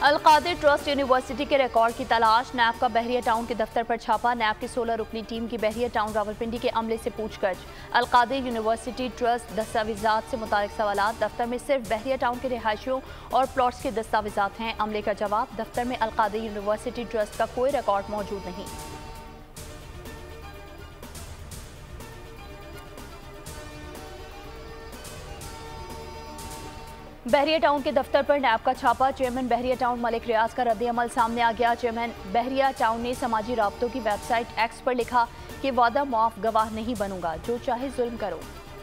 Al-Qadir trust university के record की तलाश। नैब का बहरिया टाउन के दफ्तर पर छापा। नैब की 16 रुकनी टीम की बहरिया टाउन रावलपिंडी के अमले से पूछताछ। अल-कादिर यूनिवर्सिटी ट्रस्ट दस्तावेजात से मुतालिक सवालात। दफ्तर में सिर्फ बहरिया टाउन के रिहायशियों और प्लॉट्स के दस्तावेजात हैं। अमले का जवाब, दफ्तर में अल-कादिर यूनिवर्सिटी ट्रस्ट का कोई रिकॉर्ड मौजूद नहीं। बहरिया टाउन के दफ्तर पर नैब का छापा। चेयरमैन बहरिया टाउन मलिक रियाज का रद्द-ए-अमल सामने आ गया। चेयरमैन बहरिया टाउन ने समाजी राब्तों की वेबसाइट एक्स पर लिखा कि वादा मुआफ गवाह नहीं बनूंगा, जो चाहे जुल्म करो।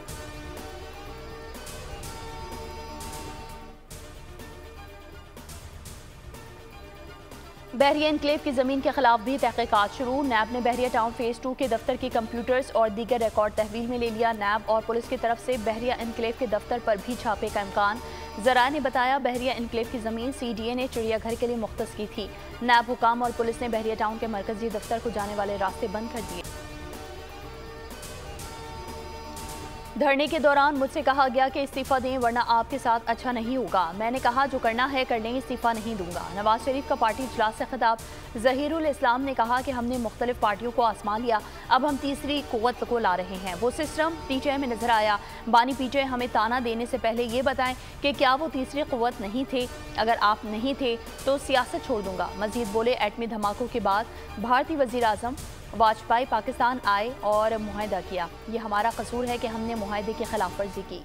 बहरिया एनक्लेव की जमीन के खिलाफ भी तहकीकात शुरू। नैब ने बहरिया टाउन फेज 2 के दफ्तर के कंप्यूटर्स और दीगर रिकॉर्ड तहवील में ले लिया। नैब और पुलिस की तरफ से बहरिया एनक्लेव के दफ्तर पर भी छापे का इम्कान। ज़राए ने बताया, बहरिया एनक्लेव की जमीन CDA ने चिड़ियाघर के लिए मुख्तस की थी। नैब हुकाम और पुलिस ने बहरिया टाउन के मरकजी दफ्तर को जाने वाले रास्ते बंद कर दिए। धरने के दौरान मुझसे कहा गया कि इस्तीफा दें वरना आपके साथ अच्छा नहीं होगा। मैंने कहा जो करना है कर लें, इस्तीफा नहीं दूंगा। नवाज शरीफ का पार्टी इजलास से खिताब। जहीरुल इस्लाम ने कहा कि हमने मुख्तलिफ पार्टियों को आजमा लिया, अब हम तीसरी कुव्वत को ला रहे हैं। वो सिस्टम PTI में नजर आया। बानी PTI हमें ताना देने से पहले ये बताएं कि क्या वो तीसरी कुव्वत नहीं थे। अगर आप नहीं थे तो सियासत छोड़ दूंगा। मजीद बोले, एटमी धमाकों के बाद भारतीय वजीर आजम वाजपेयी पाकिस्तान आए और मुआहदा किया। ये हमारा कसूर है कि हमने मुआहदे की खिलाफ वर्जी की।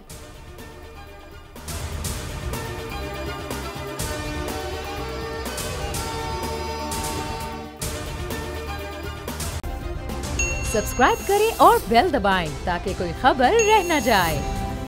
सब्सक्राइब करें और बेल दबाएं ताकि कोई खबर रह न जाए।